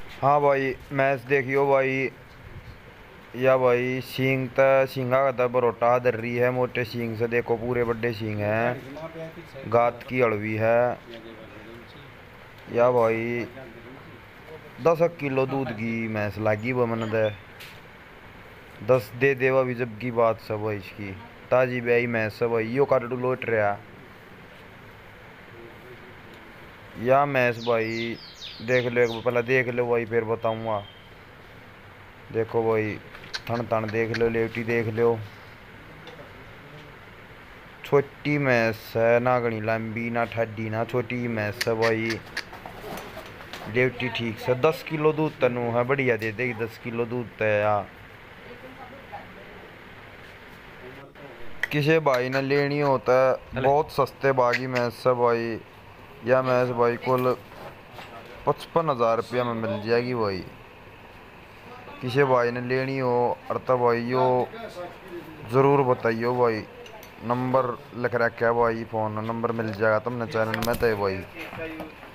हाँ भाई मैच देखियो भाई। या भाई सींग त सींगा का त बरोटा दर रही है मोटे सींग से, देखो पूरे बड़े सींग हैं, गात की अड़वी है। या भाई 10 किलो दूध की भैंस लागी वो मन दे, 10 दे देवा भी जब की बात सब भाई इसकी। ताजी ब्याई भैंस सब भाई, यो काटू लोट रहा। या भैंस भाई देख लो, एक बार पहले देख लो भाई फिर बताऊंगा। देखो भाई थन तन देख लो, लेवटी देख लो। छोटी भैंस है ना, घनी लंबी ना ठड्डी ना छोटी भैंस है भाई। लेवटी ठीक से 10 किलो दूध तनु है, बढ़िया दे देगी 10 किलो दूध तो यार। किसी भाई ने लेनी होता है बहुत सस्ते बागी भैंस है भाई। यह भैंस भाई कुल 55,000 रुपया में मिल जाएगी भाई। किसी भाई ने लेनी हो और तब भाई यो ज़रूर बताइयो भाई। नंबर लिख रखा है भाई, फ़ोन नंबर मिल जाएगा तुमने चैनल में तो भाई।